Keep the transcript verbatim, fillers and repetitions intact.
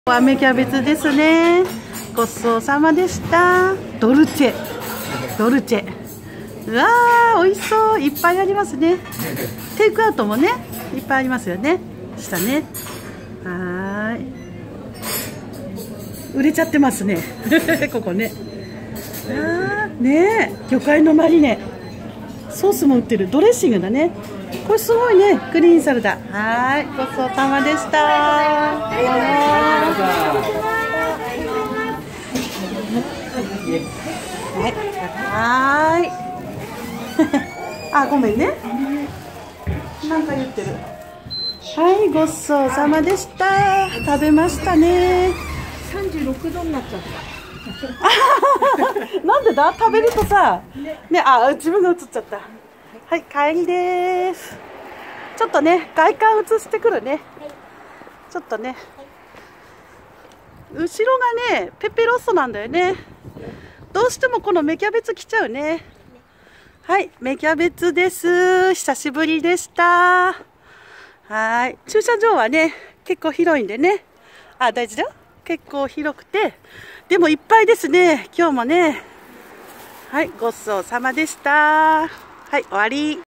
雨キャベツですね。ごちそうさまでした。ドルチェ、ドルチェ。うわー、美味しそう。いっぱいありますね。テイクアウトもね、いっぱいありますよね。下ね。はーい。売れちゃってますね。ここね。あー、ねえ、魚介のマリネ。ソースも売ってる。ドレッシングだね。これすごいね。グリーンサラダ。はい、ごちそうさまでした。はい。はーい。あ、ごめんね。なんか言ってる。はい、ごちそうさまでした。食べましたね。 さんじゅうろくどになっちゃった。 なんでだ？食べるとさ、ね、あ、自分が映っちゃった。はい、帰りです。ちょっとね、外観映してくるね。ちょっとね。後ろがね、ペペロッソなんだよね。どうしてもこの芽キャベツ来ちゃうね。はい、芽キャベツです。久しぶりでした。はい、駐車場はね、結構広いんでね。あ、大事だよ。結構広くて、でもいっぱいですね。今日もね。はい、ごちそうさまでした。はい、終わり。